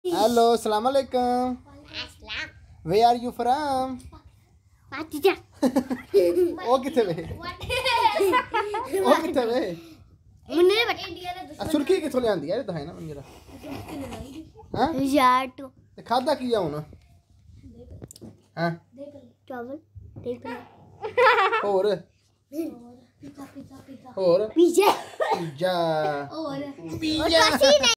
Hello अस्सलाम वालेकुम। Where are you from? ओ किथे वे? ओ किथे वे? सुर्खी किथों लियांदी यार दहाई ना मेरा। हां? यार तो खादा की हुन? हां? चावल देख ले। और पिज़्ज़ा पिज़्ज़ा पिज़्ज़ा और पिज़्ज़ा पिज़्ज़ा और पिज़्ज़ा